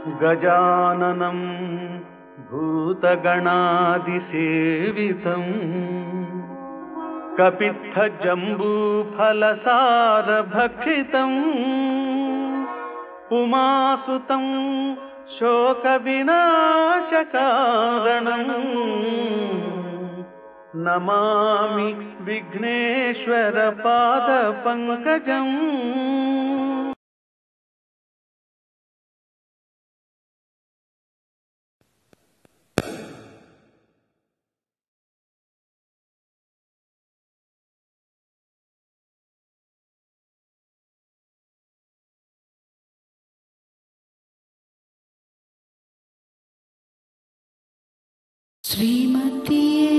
गजाननं भूतगणादिसेवितम् कपित्थजम्बूफलसारभक्षितम् उमासुतं शोकविनाशकारणम् नमामि विघ्नेश्वर पादपङ्कजम्। श्रीमतिये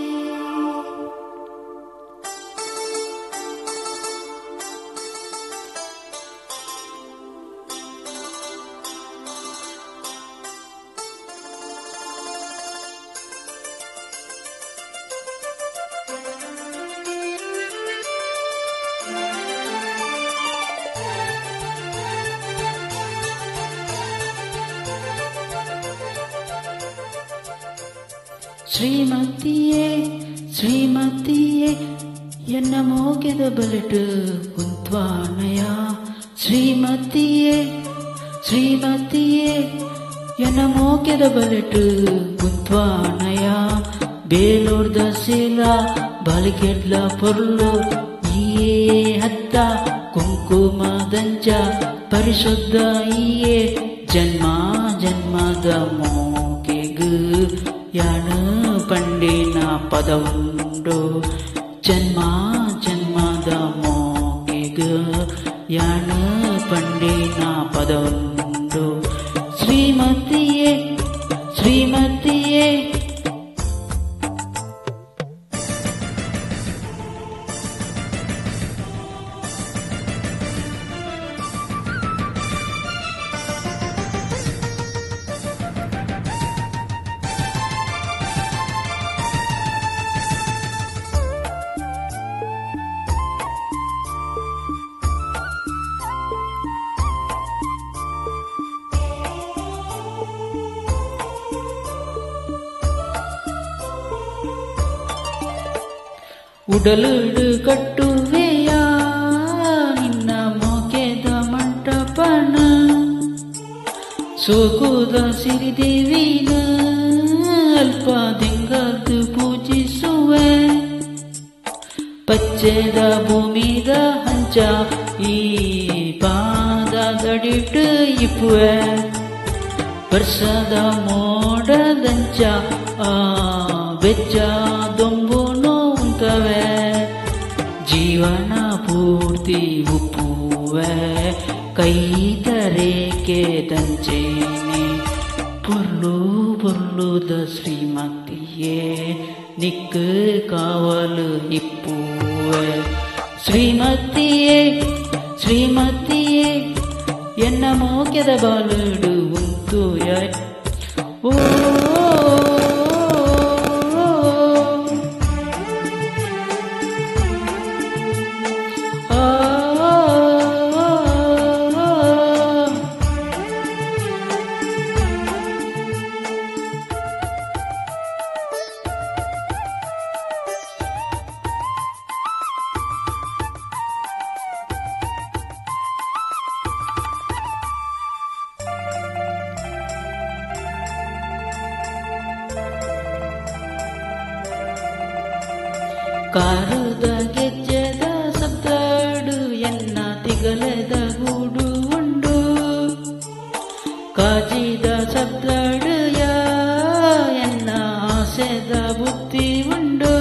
ಶ್ರೀಮತಿಯೇ ಶ್ರೀಮತಿಯೇ ಎನ್ನ ಮೋಗೆದ ಬಲಟು ಕುಂತ್ವಾನಯ ಶ್ರೀಮತಿಯೇ ಶ್ರೀಮತಿಯೇ ಎನ್ನ ಮೋಗೆದ ಬಲಟು ಕುಂತ್ವಾನಯ ಬೇಲೂರ್ದ ಶೀಲ ಬಾಲಿಕೆಡ್ಲ ಪೊರ್ಲು ಈಯೇ ಹತ್ತ ಕುಂಕುಮದಂಚ ಪರಿಶುದ್ಧ ಈಯೇ ಜನ್ಮ ಜನ್ಮದ ಮೋಗೆಗು ಯಾನ ಪಂಡಿನ ಪದವುಂಡು ಜನ್ಮ ಜನ್ಮದ ಮೋಗೆಗ ಯಾನ ಪಂಡಿನ ಪದವುಂಡು ಶ್ರೀಮತಿಯೇ ಶ್ರೀಮತಿಯೇ ಉಡಲುಡು ಕಟ್ಟುವೆಯ ನಿನ್ನ ಮೋಗೆದ ಮಂಟಪನ ಸೋಕುದ ಸಿರಿದೇವಿನ ಅಲ್ಪ ದಿಂಗದ್ದು ಪೂಜಿಸುವೆ ಪಚ್ಚೆದ ಭೂಮಿದ ಹಂಚ ಈ ಪಾದ ಗಡಿಟ್ಟು ಇಪ್ಪುವೆ ವರ್ಷದ ಮೋಡದಂಚ ಆ ಬೆಚ್ಚ ದೊಂಬುನು ಜೀವನ ಪೂರ್ತಿ ಉಪ್ಪುವೆ ಕೈ ತರೇಕೆ ದಂಚೇನೆ ಪೊರ್ಲು ಪೊರ್ಲುದ ಶ್ರೀಮತಿಯೇ ನಿಕ್ಕು ಕಾವಲು ಇಪ್ಪುವೆ ಶ್ರೀಮತಿಯೇ ಶ್ರೀಮತಿಯೇ ಎನ್ನ ಮೋಗೆದ ಬಾಲುಡು ಉಂಟು ಓ ಕಾರುದ ಗೆಜ್ಜೆದ ಸಬ್ದಾಡು ಎನ್ನ ತಿಗಲೆದ ಗೂಡು ಉಂಡು ಕಾಜಿದ ಸಬ್ದಾಡು ಎನ್ನ ಆಸೆದ ಬುತ್ತಿ ಉಂಡು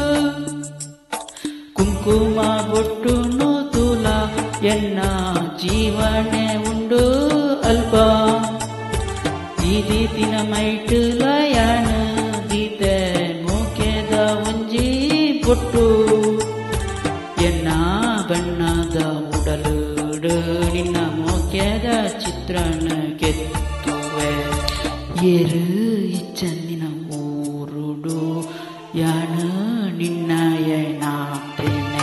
ಕುಂಕುಮ ಬೊಟ್ಟುನು ತುಲ ಎನ್ನ ಜೀವನೆ ಉಂಡು ಅಲ್ಪ ಈ ದಿನ ಮೈಟುಲ ಯಾನ ದೀತೆ ಮೋಕೆದ ಒಂಜಿ ಬೊಟ್ಟು ಎನ್ನ ಬಣ್ಣದ ಉಡಲುಡು ನಿನ್ನ ಮೋಕೆದ ಚಿತ್ರಣ ಗೆತ್ತುವೆ ಏರು ಇಚ್ಚನ್ನಿನ ಊರುಡು ಯಾನ ನಿನ್ನ ಏನಾಗ್ತೇನೆ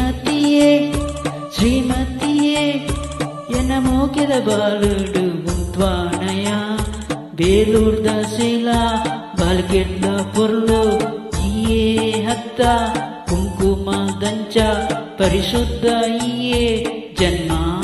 ಶ್ರೀಮತಿಯೇ ಶ್ರೀಮತಿಯೇ ಎನ್ನ ಮೋಕೆದ ಬಾಳುಡು उत्वानया बेलूर दशिला बालकेट्ला पुर्लो इये हत्ता कुंकुमा गंचा परिशुद्ध इये जन्मा